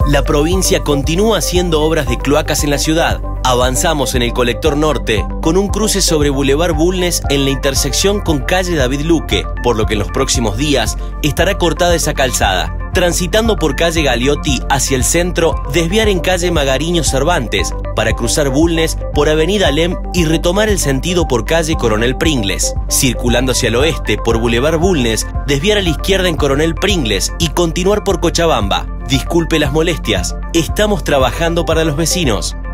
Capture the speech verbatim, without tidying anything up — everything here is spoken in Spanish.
La provincia continúa haciendo obras de cloacas en la ciudad. Avanzamos en el colector norte con un cruce sobre Boulevard Bulnes en la intersección con calle David Luque, por lo que en los próximos días estará cortada esa calzada. Transitando por calle Galeotti hacia el centro, desviar en calle Magariño Cervantes para cruzar Bulnes por avenida Alem y retomar el sentido por calle Coronel Pringles. Circulando hacia el oeste por Boulevard Bulnes, desviar a la izquierda en Coronel Pringles y continuar por Cochabamba. Disculpe las molestias, estamos trabajando para los vecinos.